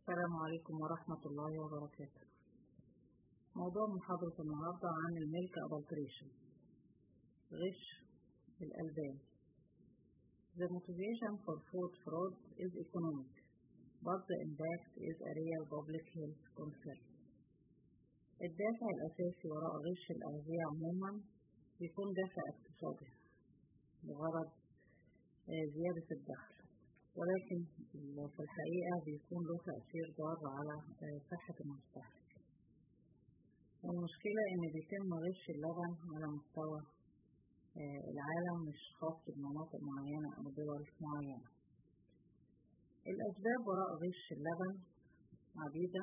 السلام عليكم ورحمة الله وبركاته. موضوع محاضرة النهاردة عن الميلك adultration، غش الألبان. The motivation for food fraud is economic, but the impact is a real public health concern. الدافع الأساسي وراء غش الأغذية عموما بيكون دافع اقتصادي بغرض زيادة الدخل، ولكن في الحقيقة بيكون له تأثير ضار على صحة المستهلك. والمشكلة إن بيتم غش اللبن على مستوى العالم، مش خاص بمناطق معينة أو دول معينة. الأسباب وراء غش اللبن عديدة،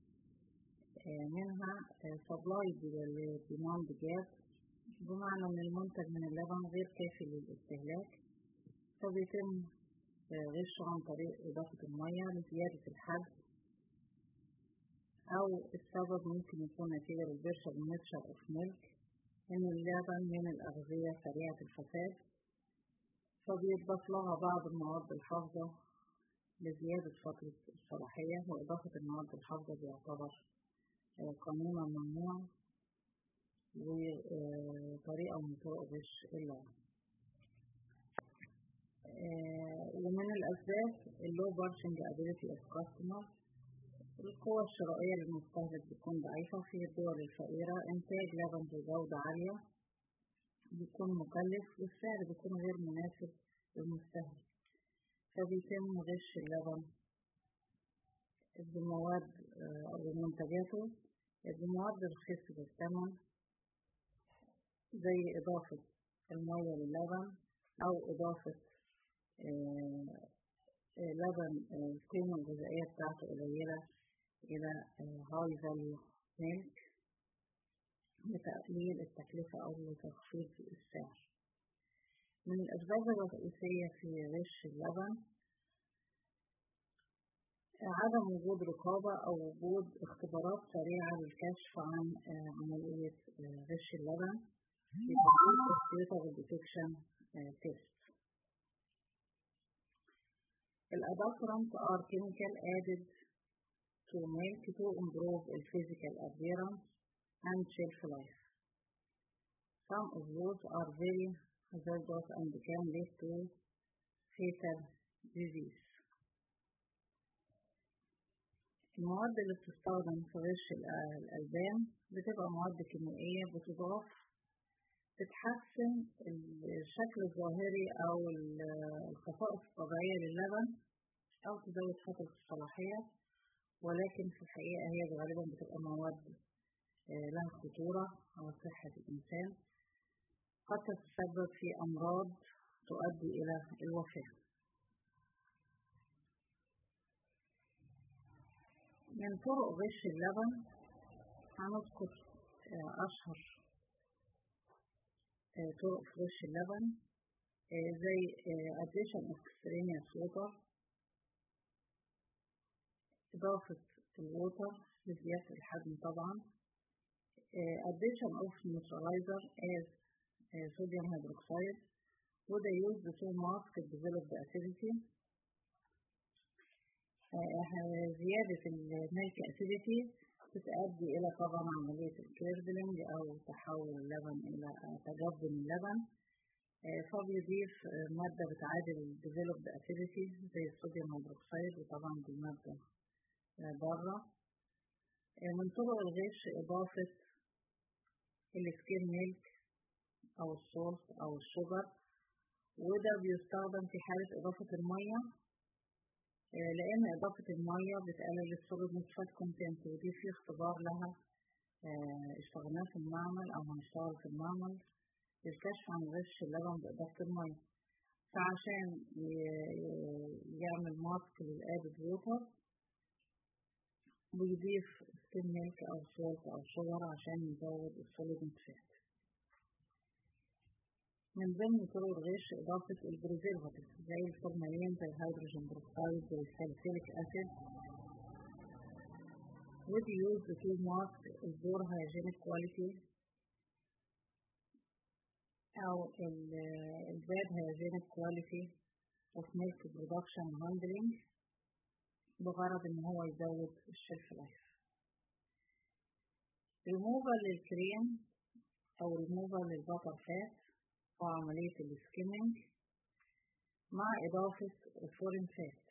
منها supply demand gap، بمعنى أن المنتج من اللبن غير كافي للاستهلاك، فبيتم غش عن طريق إضافة المياه لزيادة الحجم، أو السبب ممكن يكون نتيجة للبرشة بالنتشر أوف ميلك، إن اللبن من الأغذية سريعة الفساد، فبيضاف لها بعض المواد الحافظة لزيادة فترة الصلاحية، وإضافة المواد الحافظة بيعتبر قانونا ممنوع وطريقة من طرق غش اللبن. ومن الأسباب اللو بارشنج ابيليتي اوف كاستمر، القوة الشرائية للمستهلك بتكون ضعيفة. في الدول الفقيرة إنتاج لبن بجودة عالية بيكون مكلف، والسعر بيكون غير مناسب للمستهلك، فبيتم غش اللبن بمواد أو منتجاته بمواد رخيصة بالثمن، زي إضافة المية للبن، أو إضافة لبن القيمة الغذائية بتاعته قليلة إلى هاي فاليو ميلك لتقليل التكلفة أو لتخفيض السعر. من الأسباب الرئيسية في غش اللبن عدم وجود رقابة أو وجود اختبارات سريعة للكشف عن عملية غش اللبن بالديتكشن تيست. Adulterants are chemical added to milk to improve the physical appearance and shelf life. Some of those are very hazardous and can lead to fatal disease. المواد اللي بتستخدم في غش الألبان بتبقى مواد كيميائية بتضاف تتحسن الشكل الظاهري أو الخصائص الطبيعية للبن، أو تزود فترة الصلاحية، ولكن في الحقيقة هي غالبا بتبقى مواد لها خطورة على صحة الإنسان، قد تتسبب في أمراض تؤدي إلى الوفاة. من طرق غش اللبن هنذكر أشهر طرق غش اللبن، زي addition of extraneous water، إضافة الووتر لزيادة الحجم طبعا، addition of neutralizer as sodium hydroxide، وده used to mask developed acidity. زيادة الميلك acidity بتؤدي إلى طبعا عملية الكيربلينج أو تحول اللبن إلى تجبن اللبن، فبيضيف مادة بتعادل developed acidity زي الصوديوم هيدروكسيد، وطبعا دي مادة ضارة. من طرق الغش إضافة السكيم ميلك أو الصولت أو الشجر، وده بيستخدم في حالة إضافة المية، لأن إضافة المية بتقلل السوليد نيترات كونتنت، ودي في اختبار لها اشتغلناه في المعمل أو هنشتغل في المعمل للكشف عن غش اللبن بإضافة المية. فعشان يعمل ماسك للأدد ووتر بيضيف سكين ميلك أو سولت أو شجر عشان يزود السوليد نيترات. من ضمن طرق الغش إضافة البريزيرفاتيف زي الفورمالين، زي الهيدروجين بروكسيد، زي الساليسيليك أسيد، ودي used to mask البور hygienic quality أو الباد hygienic quality of milk production handling بغرض إن هو يزود الشيلف لايف. ريموفر للكريم أو ريموفر للبطر فات وعملية السكيمنج مع إضافة الفورين فات.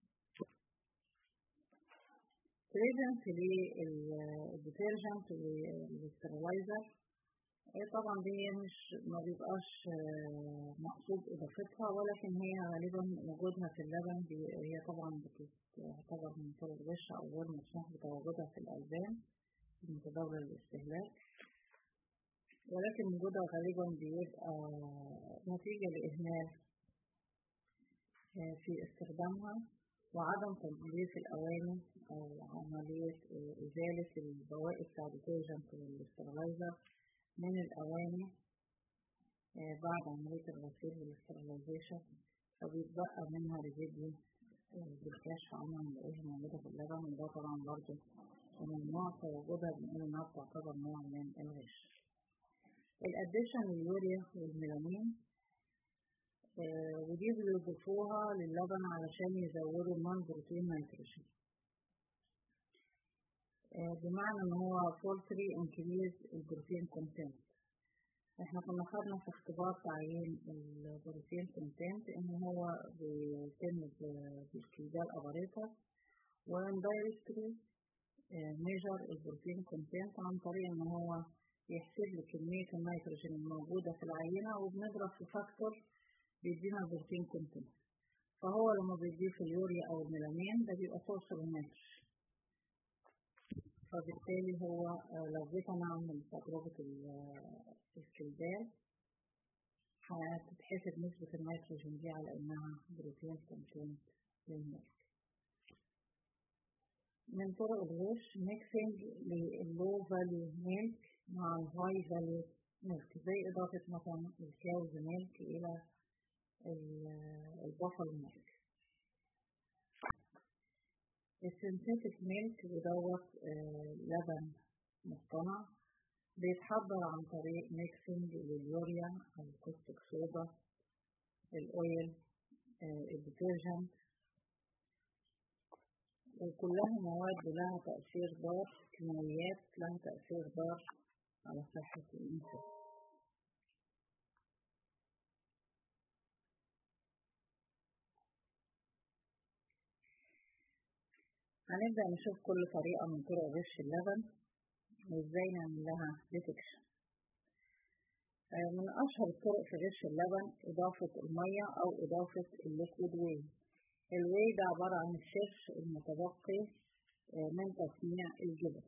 بريزنت للديترجنت والستيرلايزر طبعا دي مش ما بيبقاش مقصود إضافتها، ولكن هي غالبا وجودها في اللبن هي طبعا بتعتبر من طرق الغش أو غير مسموح بتواجدها في الألبان المتداولة للاستهلاك، ولكن وجودها غالبا بيبقى نتيجة لإهمال في استخدامها وعدم تنظيف الأواني أو عملية إزالة البواقي بتاع الديترجنت والستيرلايزر من الأواني بعد عملية الغسيل والاسترلايزيشن، فبيتبقى منها ريزيديو بالكشف عنها نلاقيها موجودة في اللبن، وده طبعا برضه ممنوع تواجدها، بنقول إنها تعتبر نوع من الغش. الأديشن اليوريا والميلامين ودي بيضيفوها للبن علشان يزودوا النون بروتين نيتروجين، بمعنى ان هو فولتري انكريز البروتين كونتنت. احنا كنا خدنا في اختبار تعيين البروتين كونتنت ان هو بيتم بالكيزال اباريتا واندايركتلي ميجر البروتين كونتنت عن طريق ان هو يحسب لي كمية النيتروجين الموجودة في العينة وبنضرب في فاكتور بيدينا البروتين كونتنت. فهو لما بيضيف اليوريا او الميلامين ده بيبقى توصل النيتروجين، فبالتالي هو لو جيت انا اعمل تجربة الكلدان هتتحسب نسبة النيتروجين دي على انها بروتين كونتنت للملك. من طرق الغش ميكسينج لللو فاليو ميلك مع الهاي فاليو ميلك، زي اضافة مثلا الكاوز ميلك الى البافل ميلك. السينثيتك ميلك ودوت لبن مصطنع بيتحضر عن طريق ميكسينج لليوريا الكوستيك صودا الاويل الديترجنت، وكلها مواد لها تأثير ضار، كيماويات لها تأثير ضار على صحة الإنسان. هنبدأ نشوف كل طريقة من طرق غش اللبن وازاي نعمل لها ديتكشن. من أشهر الطرق في غش اللبن إضافة المية أو إضافة الليكويد واي. الواي ده عبارة عن الشرش المتبقي من تصنيع الجبن.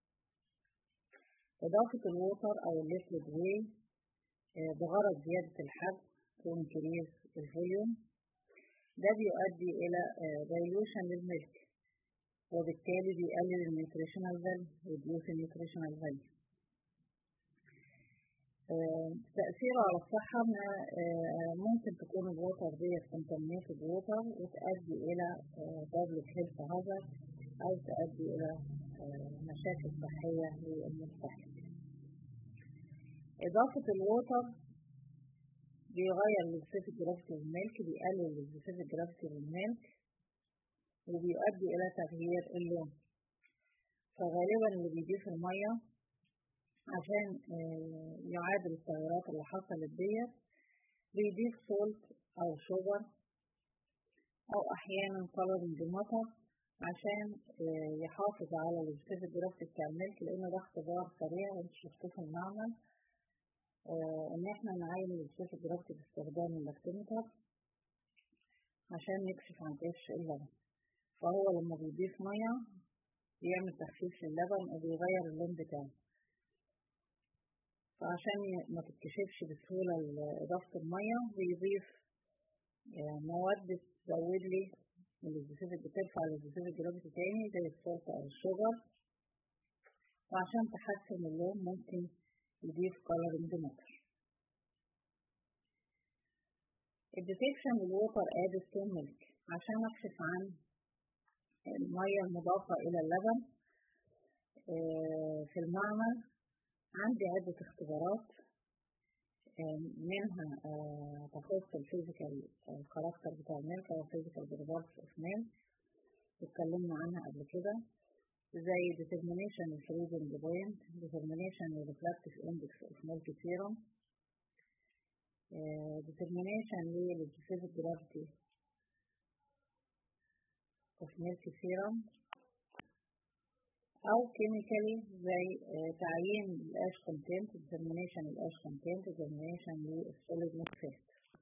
إضافة الووتر أو الليكويد واي بغرض زيادة الحجم وانكريز الفوليوم، ده بيؤدي إلى دايلوشن للملك وبالتالي بيقلل النيوتريشنال فاليو ويديوس النيوتريشنال فاليو. تأثيره على الصحة ممكن تكون الووتر ديت كونتامينيتد ووتر وتؤدي إلى بابليك هيلث هازارد أو تؤدي إلى مشاكل صحية للمستهلك. إضافة الووتر بيغير السبيسيفيك جرافيتي للملك، بيقلل السبيسيفيك جرافيتي للملك وبيؤدي إلى تغيير اللون. فغالبا اللي بيضيف المية عشان يعادل التغيرات اللي حصلت ديت بيضيف سولت أو شوجر أو أحيانا كولرنج مطر عشان يحافظ على السبيسيفيك جرافيتي بتاع الملك، لأن ده اختبار سريع وانت شفتوه في المعمل إن احنا نعاين السبيسيفيك جرافيتي باستخدام اللاكتوميتر عشان نكشف عن قش اللبن. فهو لما بيضيف مية بيعمل تخفيف للبن وبيغير اللون بتاعه، فعشان ما تتكشفش بسهولة إضافة المية بيضيف مواد تزود لي بترفع السبيسيفيك جرافيتي تاني زي السولت أو الشوجر، وعشان تحسن اللون ممكن يضيف كولرنج مطر. الديتكشن للووتر ادد تو ميلك عشان أكشف عن المية المضافة إلى اللبن في المعمل عندي عدة اختبارات، منها تخص الفيزيكال كاركتر بتاع الميلك أو الفيزيكال بروبرتيز اوف ميلك، اتكلمنا عنها قبل كده، زي determination freezing point، determination refractive index of milk serum، determination specific gravity of milk serum، أو chemically زي تعيين الأش content، determination الأش content، determination للsolid milk،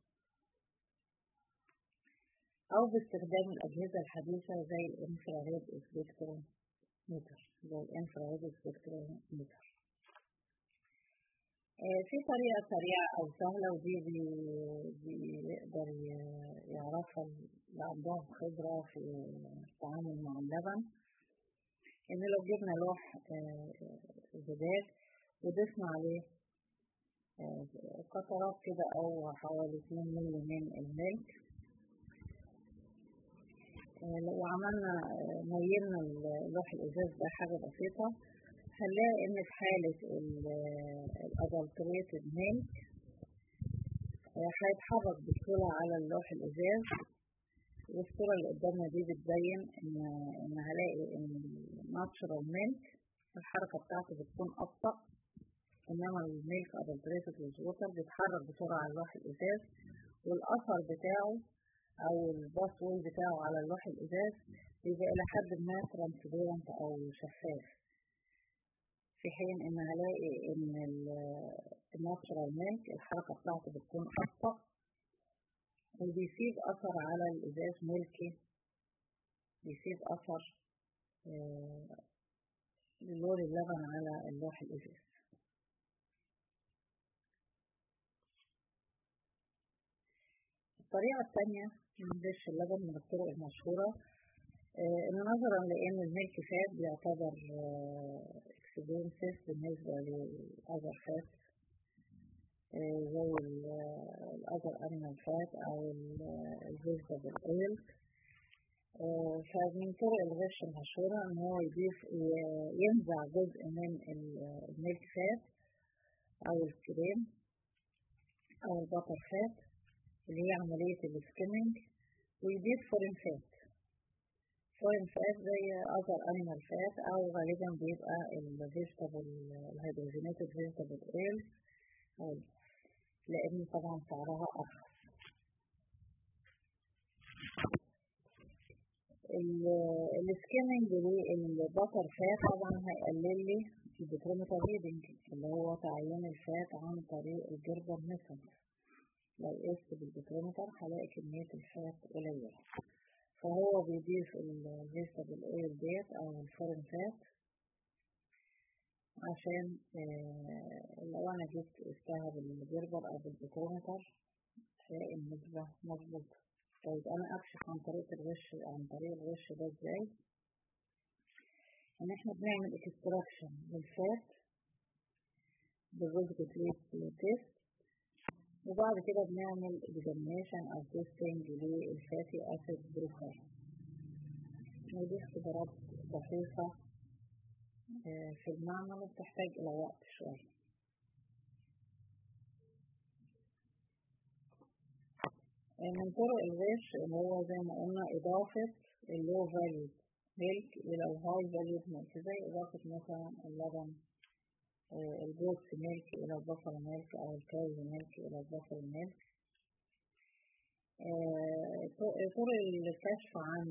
أو باستخدام الأجهزة الحديثة زي الانفراريد سبيكترومتر. في طريقة سريعة أو سهلة، ودي بيقدر يعرفها اللي عندهم خبرة في التعامل مع اللبن، إن لو جبنا لوح زجاج وضفنا عليه قطرات كده أو حوالي 2 مللي من الملك، لو عملنا ميلنا اللوح الإزاز ده حاجة بسيطة، هنلاقي إن في حالة adulterated milk هيتحرك بسهولة على اللوح الإزاز. والصورة اللي قدامنا دي بتبين إن هلاقي إن natural milk الحركة بتاعته بتكون أبطأ، إنما الميلك adulterated with water بيتحرك بسرعة على اللوح الإزاز، والأثر بتاعه أو الباسول بتاعه على اللوح الإزاز بيبقى إلى حد ما transparent أو شفاف، في حين إن هلاقي إن الناتشرال ميلك الحركة بتاعته بتكون أبطأ وبيسيب أثر على الإزاز ملكي، بيسيب أثر لون اللبن على اللوح الإزاز. الطريقة الثانية من دش اللبن من الطرق المشهورة، إن نظرا لأن الميلك فات بيعتبر اكسبنسيف بالنسبة للأذر فات زي الأذر أنيمال فات أو الفيجيتابل أويل، فمن طرق الغش المشهورة إن هو ينزع جزء من الميلك فات أو الكريم أو البطر فات اللي هي عملية السكيمنج، ويضيف فورين فات زي أذر أنيمال فات، أو غالبا بيبقى الفيجيتابل الهيدروجينيتد فيجيتابل أويل، لأن طبعا سعرها أرخص. السكيمنج للبطر فات طبعا هيقلل لي البترومتر ريدنج اللي هو تعيين الفات عن طريق الجربر ميثود. لو قست بالبترومتر هلاقي كمية الفات قليلة، فهو بيضيف الفيجيتابل اويل ديت او الفورين فات عشان لو انا جبت قستها بالجربر او بالبترومتر هلاقي النسبة مظبوطة. طيب انا اكشف عن طريقة الغش ده ازاي؟ ان احنا بنعمل اكستراكشن للفات بالفيجيتابل تيست، وبعد كده بنعمل examination أو testing للفاتي أسيد بروفايل، ودي اختبارات دقيقة في المعمل وبتحتاج إلى وقت شوية. من طرق الغش اللي هو زي ما قلنا إضافة اللو فاليو ميلك إلى الهاي فاليو ميلك، زي إضافة مثلا اللبن الجوز ميلك إلى البصل ميلك أو الكاوز ميلك إلى البصل ميلك. طرق الكشف عن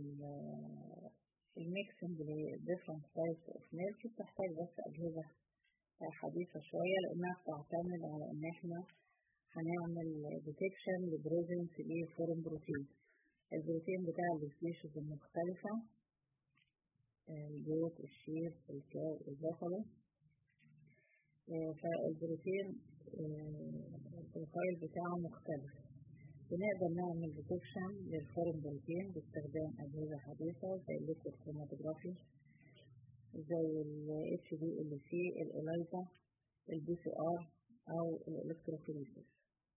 الميكسنج لديفرنت تايبس اوف ميلك بتحتاج بس أجهزة حديثة شوية، لأنها بتعتمد على إن احنا هنعمل ديتكشن لبريزنس لفورين بروتين، البروتين بتاع السبيشيز المختلفة، الجوز، الشير، الكاو، البصل. فالبروتين البروفايل بتاعه مختلف، بنقدر نعمل ديتكشن للفورين بروتين باستخدام أجهزة حديثة زي الليكويد كروماتوجرافي، زي ال HPLC، الإليزا، الBCR أو الإلكتروفوريسيس.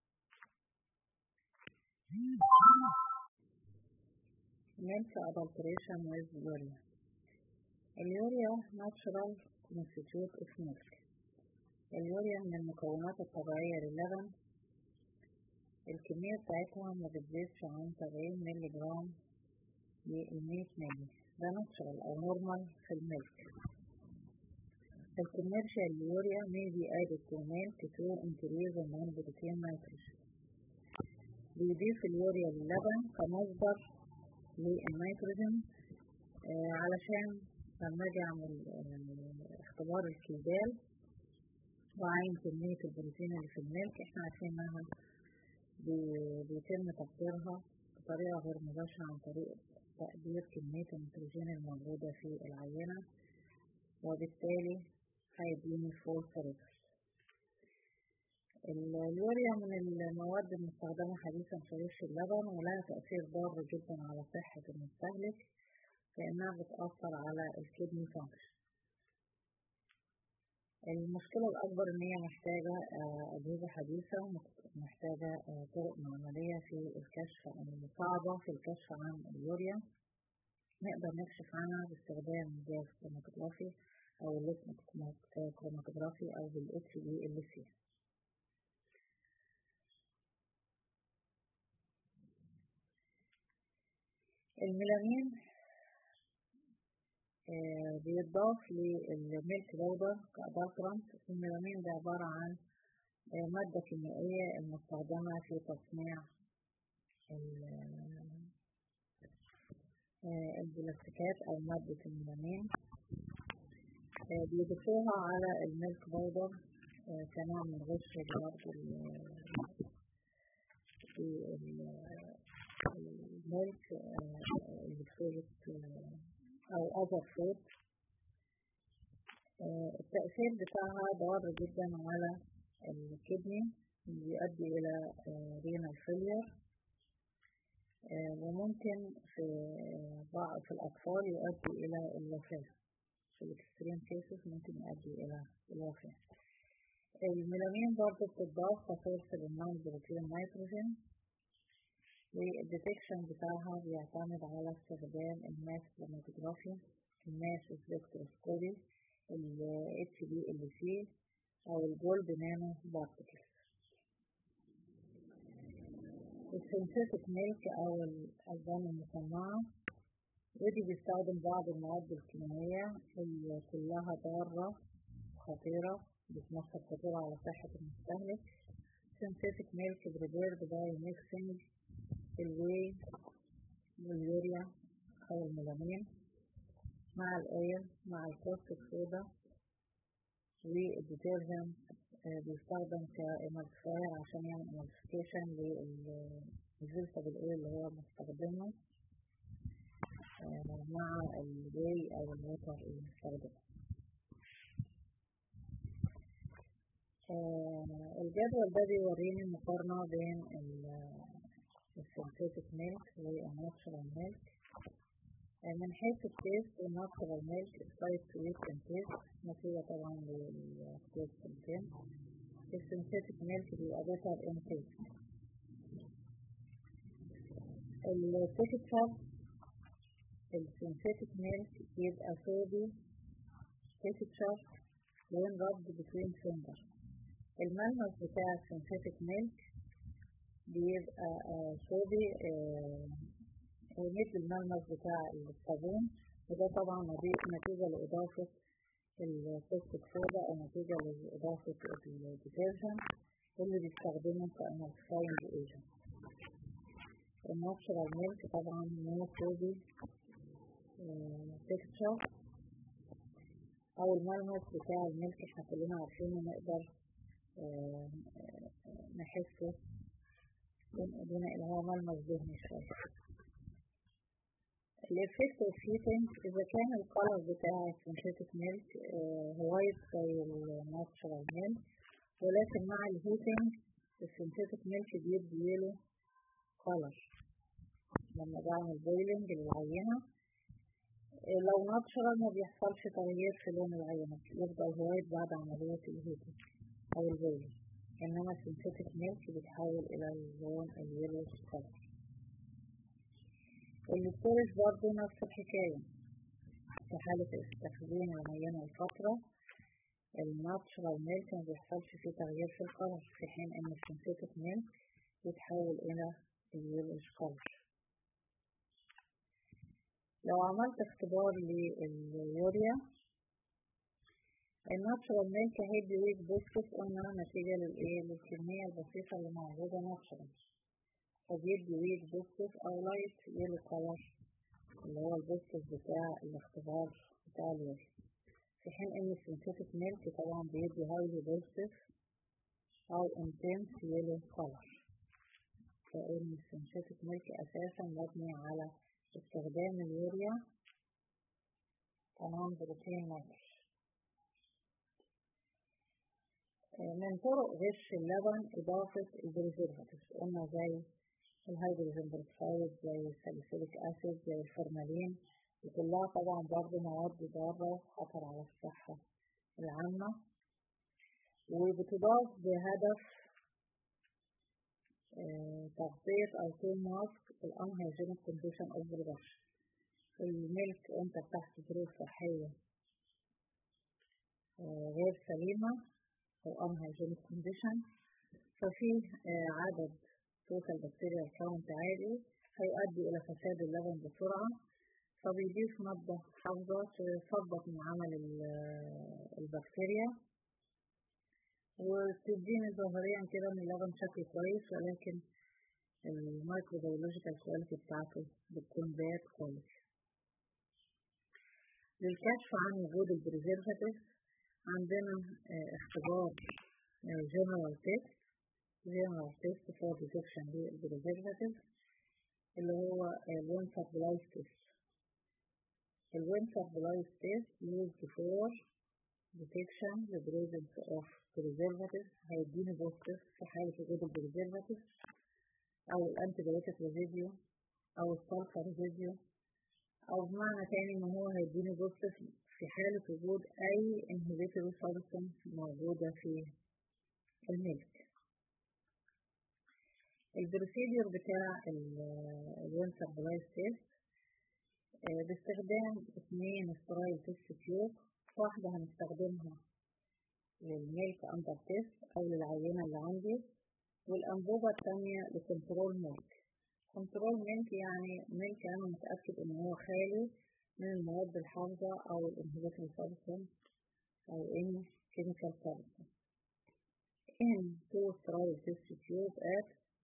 milk adulteration with urea. اليوريا natural constitute of milk. اليوريا من المكونات الطبيعية للبن، الكمية بتاعتها ما بتزيدش عن 70 ملي جرام للميت ملي. ده ناتشرال أو نورمال في الميلك. الكوميرشال يوريا may be added to milk to increase the non-protein nitrogen. بيضيف اليوريا للبن كمصدر للنيتروجين علشان لما اجي اعمل اختبار الكلدال وعين كمية البروتين اللي في الميلك، احنا عارفين انها بيتم تقديرها بطريقة غير مباشرة عن طريق تقدير كمية النيتروجين الموجودة في العينة، وبالتالي هيديني فول فريكس. اليوريا من المواد المستخدمة حديثا في رش اللبن، ولها تأثير ضار جدا على صحة المستهلك لأنها بتأثر على الكدني فانكشن. المشكلة الأكبر إن هي محتاجة أجهزة حديثة، ومحتاجة طرق معملية في الكشف، صعبة في الكشف عن اليوريا. نقدر نكشف عنها باستخدام جهاز كروماتوجرافي أو الليكويد كروماتوجرافي أو بالHBLC. الميلامين بيضاف للميلك باودر كأدالترانت. الميلامين ده عبارة عن مادة كيميائية المستخدمة في تصنيع البلاستيكات أو مادة الميلامين. بيضيفوها على الميلك باودر كنوع من غش الميلك البكتيريا أو أذر فود. التأثير بتاعها ضار جدا على الكدني، بيؤدي إلى رينال فيلير، وممكن في الأطفال يؤدي إلى الوفاة. في الإكستريم كيسز ممكن يؤدي إلى الوفاة. الميلامين برضه بتضاف كسورس للنون بروتين نيتروجين، والديتكشن بتاعها بيعتمد على استخدام الماس كروماتوجرافي، الماس سبكتروسكوبي، الHBLC أو الجولد نانو بارتكلز. السينثيتيك ميلك أو الألبان المصنعة، ودي بيستخدم بعض المواد الكيميائية اللي كلها ضارة خطيرة، بتمثل خطورة على صحة المستهلك. synthetic milk prepared by mixing الواي واليوريا أو الميلامين مع الأويل مع الكاستيك صودا والديترجنت. بيستخدم كإمالسفاير عشان يعمل إمالسيفيكيشن للفيجيتابل أويل اللي هو مستخدمه مع الواي أو الوتر المستخدم. الجدول ده بيوريني مقارنة بين السينثيتيك ميلك والناتشرال ميلك. من حيث التيست الناتشرال ميلك سلايت سويت تيست نتيجة طبعا للتيست كونتين. السينثيتيك ميلك بيبقى بيتر ان تيست. التكتشر السينثيتيك ميلك بيبقى صوبي تكتشر when rubbed between fingers. الملمس بتاع السينثيتيك ميلك بيبقى صوبي مثل الملمس بتاع الصابون، وده طبعا نتيجة لإضافة الكاستيك صودا أو نتيجة لإضافة الديترجنت اللي بيستخدمه كأمالسفاينج ايجنت. الناتشرال ميلك طبعا نو صوبي تكتشر أو الملمس بتاع الميلك احنا كلنا عارفينه، نقدر نحسه دون اللي هو ملمس ذهني شوية. الإفكت اوف هيتنج، إذا كان القلر بتاع السينثيتيك ميلك وايت زي الناتشرال ميلك، ولكن مع الهيتنج السينثيتيك ميلك بيديله قلر لما بعمل بويلنج للعينة. لو ناتشرال ما بيحصلش تغيير في لون العينة، يفضل وايت بعد عملية الهيتنج أو البويلنج، إنما السينثيتيك ميلك بيتحول إلى اللون اليلوش كلر. الستورج برضه نفس الحكاية، في حالة تخزين العينة لفترة الناتشرال ميلك ما بيحصلش فيه تغيير في القلر، في حين إن السينثيتيك ميلك بيتحول إلى اليلوش كلر. لو عملت اختبار لليوريا الناتشورال ميلك هيدي ويك بوزيتيف قلنا نتيجة للكمية البسيطة اللي موجودة ناتشورال، فبيدي ويك بوزيتيف أو لايت يلو كولر اللي هو البوزيتيف بتاع الاختبار بتاع اليوريا، في حين إن السينثيتك ميلك طبعا بيدي هايلي بوزيتيف أو انتنس يلو كولر، فإن السينثيتك ميلك أساسا مبني على استخدام اليوريا كنون بروتين ماتر. من طرق غش اللبن إضافة البريزرفاتيف قلنا زي الهيدروجين بروكسيد زي الساليسيليك أسيد زي الفورمالين، وكلها طبعا برضه مواد ضارة خطر على الصحة العامة، وبتضاف بهدف تغطية أو تو ماسك الانهيجينيك كونديشن أوف برودكشن. الميلك أنت تحت ظروف صحية غير سليمة أو unhygienic condition، ففيه عدد توتال بكتيريا كاونت عالي هيؤدي إلى فساد اللبن بسرعة، فبيضيف مادة حافظة تثبط من عمل البكتيريا وتديني ظاهريا كده من اللبن شكل كويس، ولكن الميكروبيولوجيكال كواليتي بتاعته بتكون باد كواليتي. للكشف عن وجود البريزرفاتيف عندنا اختبار general test for detection للبريزرفاتيف اللي هو الوينسر بلايس تيست. الوينسر بلايس تيست used for detection the presence of preservative هيديني بوزيتيف في حالة وجود البريزرفاتيف أو الأنتيبيوتيك ريزيديو أو السلفر ريزيديو، أو بمعنى تاني إن هو هيديني بوزيتيف في حالة وجود أي inhibitory substance موجودة في الميلك. البروسيدير بتاع الوينسر بلايس تيست باستخدام 2 سترايل تيست تيوب، واحدة هنستخدمها للميلك أندر تيست أو للعينة اللي عندي، والأنبوبة الثانية لكنترول ميلك. كنترول ميلك يعني ميلك أنا متأكد إن هو خالي من المواد الحافظة أو الانهبيتوري سبستانس أو كيميكال سبستانس. in 2 سترايل تيست تيوب at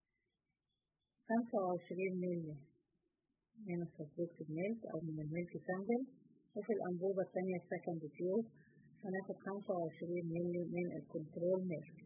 25 مللي من السسبكتد ميلك أو من الميلك سامبل، وفي الأنبوبة الثانية السكند تيوب هناخد 25 مللي من الكنترول ميلك.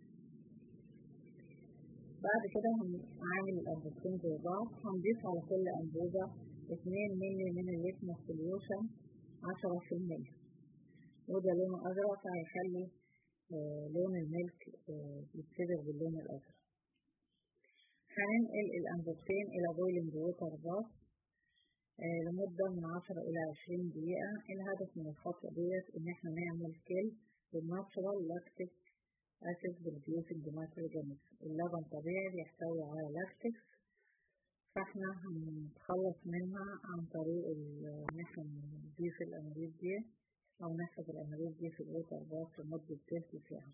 بعد كده هنعمل الأنبوبتين زي بعض، هنضيف على كل أنبوبة 2 مللي من الليتمس سوليوشن 10%، وده لونه أزرق فهيخلي لون الميلك يتصبغ باللون الأزرق. هننقل الأنبوبتين إلى بويلنج ووتر باث لمدة من 10 إلى 20 دقيقة. الهدف من الخطوة ديت إن احنا نعمل كيل بالناتشورال لاكتيك أسيد بروديوسنج مايكروجانيزم. اللبن طبيعي بيحتوي على لاكتيكس، فاحنا هنتخلص منها عن طريق إن احنا نضيف الأنابيب دي أو نحفظ الأنابيب دي في الووتر باث لمدة تلت ساعة.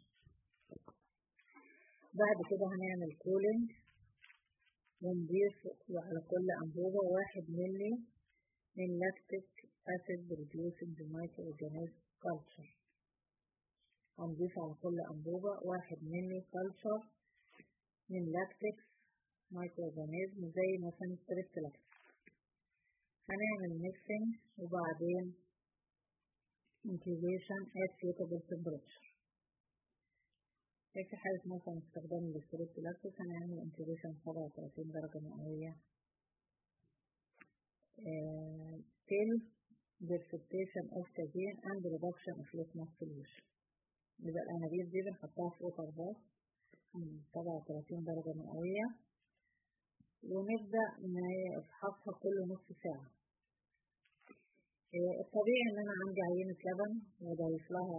بعد كده هنعمل كولينج ونضيف على كل أنبوبة 1 مللي من لاكتيك أسيد بروديوسنج مايكروجانيزم كلتشر. هنضيف على كل أنبوبة 1 مللي كلتشر من لاكتيك مايكروجانيزم زي مثلا ستريبتولاكس. هنعمل ميكسينج وبعدين incubation at suitable temperature. في حالة مثلا استخدام الستريبتولاكس هنعمل incubation 37 درجة مئوية till precipitation of casein and reduction of litmus solution. يبقى الأنابيب دي بنحطها في ووتر باث 37 درجة مئوية ونبدأ نفحصها كل نص ساعة. الطبيعي إن أنا عندي عينة لبن وضيف لها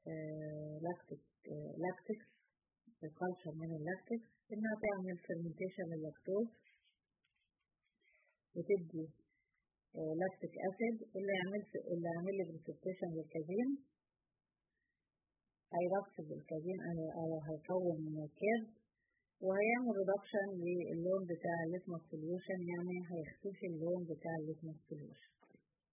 لاكتيكس الكالشر من اللاكتيكس إنها تعمل fermentation لللاكتوز وتدي لاكتيك أسيد اللي يعمل لي precipitation للكازين، هيرسب الكازين أو هيكون كيرب وهيعمل ريدكشن للون بتاع الليتمس سوليوشن، يعني هيختفي اللون بتاع الليتمس سوليوشن.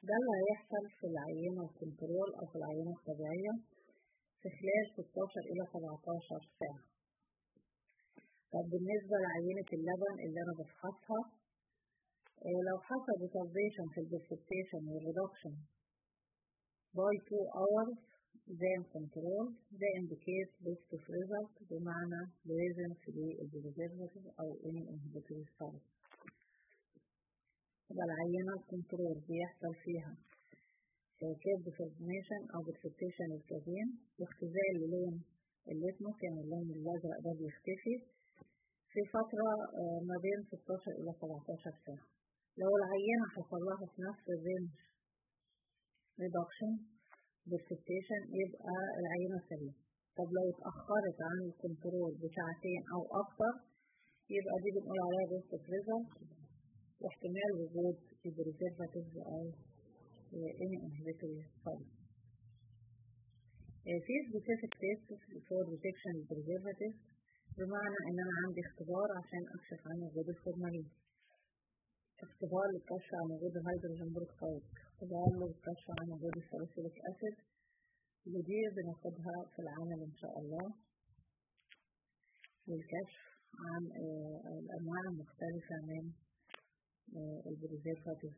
ده اللي هيحصل في العينة الكنترول أو في العينة الطبيعية في خلال 16 إلى 17 ساعة. طب بالنسبة لعينة اللبن اللي أنا بفحصها، لو حصل retardation في البرسبتيشن والريدكشن by 2 hours than control ده indicate positive result بمعنى presence للpreservative أو any inhibitory substance. يبقى العينة الكنترول بيحصل فيها كيرب فورميشن أو برسبتيشن الكازين واختزال للون الليتموس، يعني اللون الأزرق ده بيختفي في فترة ما بين 16 إلى 17 ساعة. لو العينة حصل لها في نفس الرينج ريدكشن برسبتيشن يبقى العينة سليمة. طب لو اتأخرت عن الكنترول بساعتين أو أكتر يبقى دي بنقول عليها بوستيف ريزلت واحتمال وجود البريزرفاتيفز أو any inhibitory substance. في specific tests for detection of preservatives بمعنى إن أنا عندي اختبار عشان أكشف عن وجود الفورمالين، اختبار للكشف عن وجود الهيدروجين بروكسيد، اختبار للكشف عن وجود الساليسيليك أسيد، ودي بناخدها في العمل إن شاء الله للكشف عن الأنواع المختلفة من البريزرفاتيف.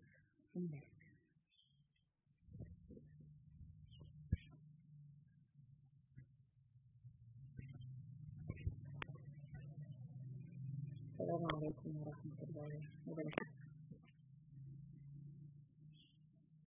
السلام عليكم ورحمة الله وبركاته.